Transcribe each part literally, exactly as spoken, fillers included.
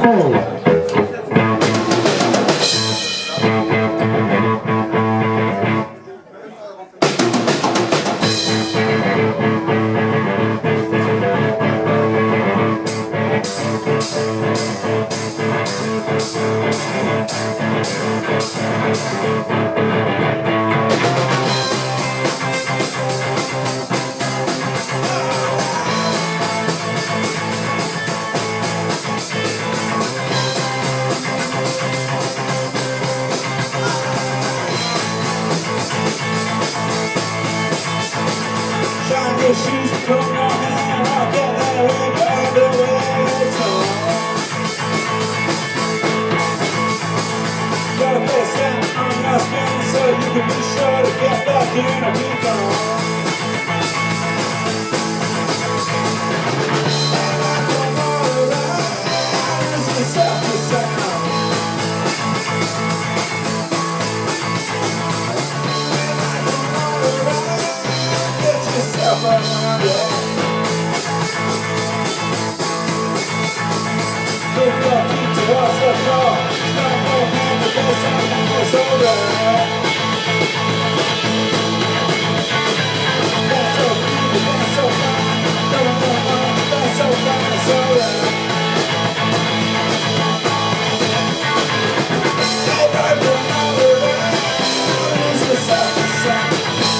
Shoes from your hand, I'll get there and find a way to gotta put a stamp on your skin so you can be sure to get back in a week on. And I come all around, it's the softest sound. And I come all around, get yourself around it. Look up, keep to watch the floor. Stop walking the best time when it's over. That's so cool, that's so fine. Don't know why, that's so fine, it's alright. Everybody from all around, it's the softest sound.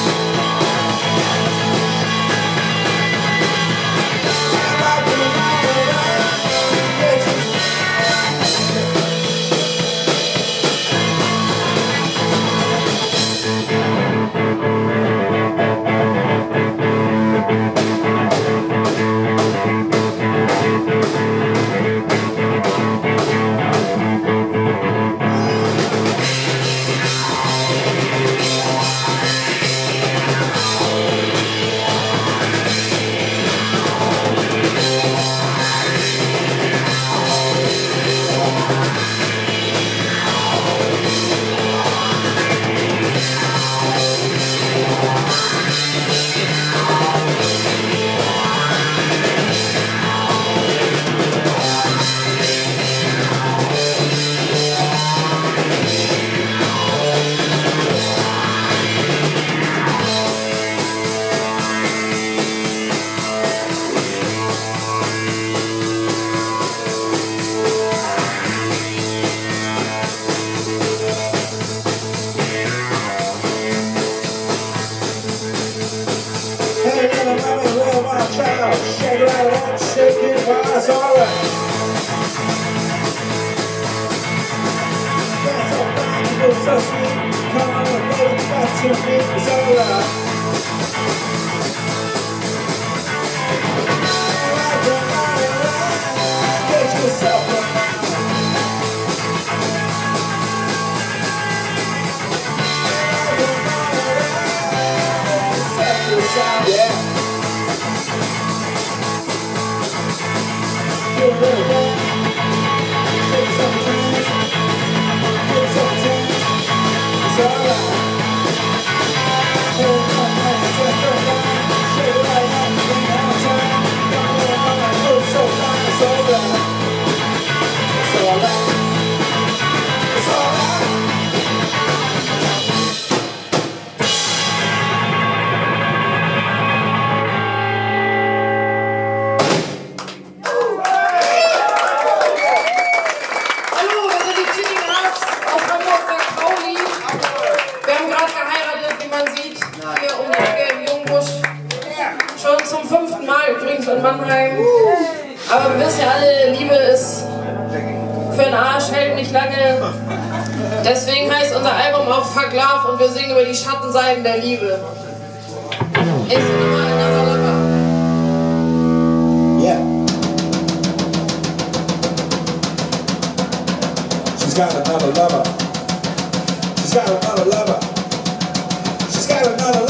Shake it out, shake it while it's alright. That's so fine, you look so sweet. Come on, baby, back to me, it's alright. Alright, alright, alright. Get yourself around. Alright, alright, alright. Get yourself around, yeah. Give it a little dance, shake some tunes, give some tunes, it's alright. Hold on, man, just so fine, shake it right now, bring it on time. Come on, man, move so fine, it's alright. It's alright, it's alright. In Mannheim. Aber wir wissen ja alle, Liebe ist für den Arsch, hält nicht lange. Deswegen heißt unser Album auch Fuck Love und wir singen über die Schattenseiten der Liebe. Ich bin immer another lover. Yeah. She's got another lover. She's got another lover. She's got another lover.